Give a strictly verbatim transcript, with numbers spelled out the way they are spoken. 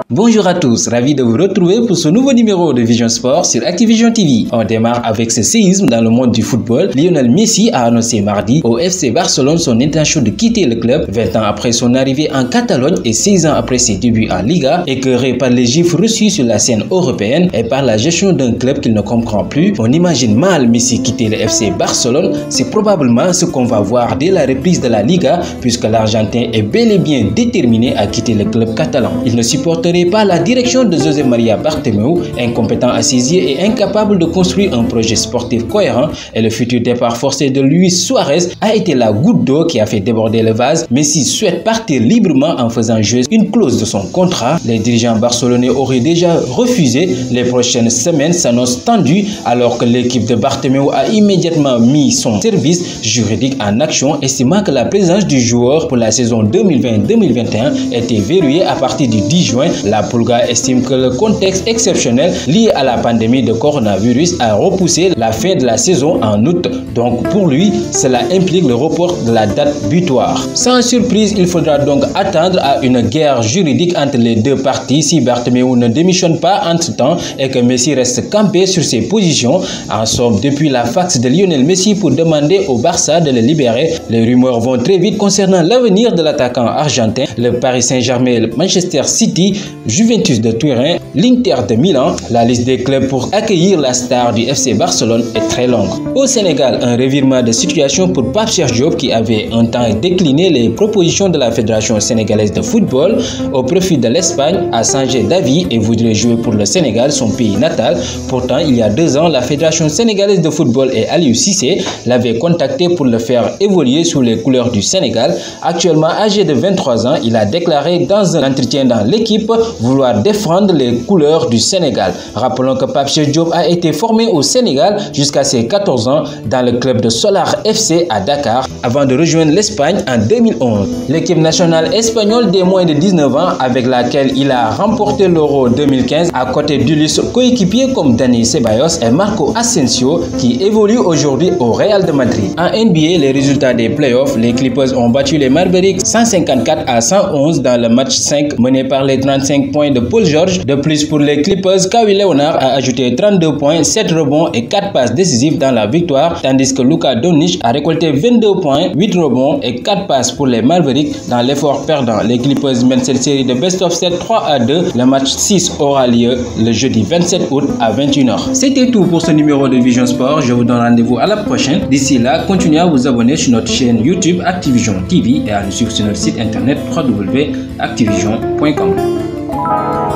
Bonjour à tous, ravi de vous retrouver pour ce nouveau numéro de Vision Sport sur Activision T V. On démarre avec ce séisme dans le monde du football. Lionel Messi a annoncé mardi au F C Barcelone son intention de quitter le club vingt ans après son arrivée en Catalogne et seize ans après ses débuts en Liga, écœuré par les gifs reçus sur la scène européenne et par la gestion d'un club qu'il ne comprend plus. On imagine mal Messi quitter le F C Barcelone. C'est probablement ce qu'on va voir dès la reprise de la Liga, puisque l'Argentin est bel et bien déterminé à quitter le club catalan. Il ne supporterait pas la direction de José María Bartomeu, incompétent à ses yeux et incapable de construire un projet sportif cohérent, et le futur départ forcé de Luis Suarez a été la goutte d'eau qui a fait déborder le vase. Messi souhaite partir librement en faisant jouer une clause de son contrat. Les dirigeants barcelonais auraient déjà refusé. Les prochaines semaines s'annoncent tendues alors que l'équipe de Bartomeu a immédiatement mis son service juridique en action, estimant que la présence du joueur pour la saison deux mille vingt deux mille vingt et un était verrouillée à partir du dix juin. La Pulga estime que le contexte exceptionnel lié à la pandémie de coronavirus a repoussé la fin de la saison en août. Donc pour lui, cela implique le report de la date butoir. Sans surprise, il faudra donc attendre à une guerre juridique entre les deux parties si Bartomeu ne démissionne pas entre-temps et que Messi reste campé sur ses positions. En somme, depuis la fax de Lionel Messi pour demander au Barça de le libérer, les rumeurs vont très vite concernant l'avenir de l'attaquant argentin. Le Paris Saint-Germain, le Manchester City, Juventus de Turin, l'Inter de Milan. La liste des clubs pour accueillir la star du F C Barcelone est très longue. Au Sénégal, un revirement de situation pour Pape Cheikh Diop qui avait un temps décliné les propositions de la Fédération sénégalaise de football au profit de l'Espagne, a changé d'avis et voudrait jouer pour le Sénégal, son pays natal. Pourtant, il y a deux ans, la Fédération sénégalaise de football et Aliou Cissé l'avait contacté pour le faire évoluer sous les couleurs du Sénégal. Actuellement âgé de vingt-trois ans, il a déclaré dans un entretien dans l'équipe vouloir défendre les couleurs du Sénégal. Rappelons que Pape Cheikh Diop a été formé au Sénégal jusqu'à ses quatorze ans dans le club de Solar F C à Dakar avant de rejoindre l'Espagne en deux mille onze. L'équipe nationale espagnole des moins de dix-neuf ans avec laquelle il a remporté l'Euro deux mille quinze à côté d'Ulysse coéquipiers comme Dani Ceballos et Marco Asensio qui évoluent aujourd'hui au Real de Madrid. En N B A, les résultats des playoffs, les Clippers ont battu les Mavericks cent cinquante-quatre à cent onze dans le match cinq mené par les trente-cinq points de Paul George. De plus, pour les Clippers, Kawhi Leonard a ajouté trente-deux points, sept rebonds et quatre passes décisives dans la victoire, tandis que Luka Doncic a récolté vingt-deux points, huit rebonds et quatre passes pour les Mavericks dans l'effort perdant. Les Clippers mènent cette série de best of sept trois à deux. Le match six aura lieu le jeudi vingt-sept août à vingt et une heures. C'était tout pour ce numéro de Vision Sport. Je vous donne rendez-vous à la prochaine. D'ici là, continuez à vous abonner sur notre chaîne YouTube Activision T V et à nous suivre sur notre site internet w w w point activision point com.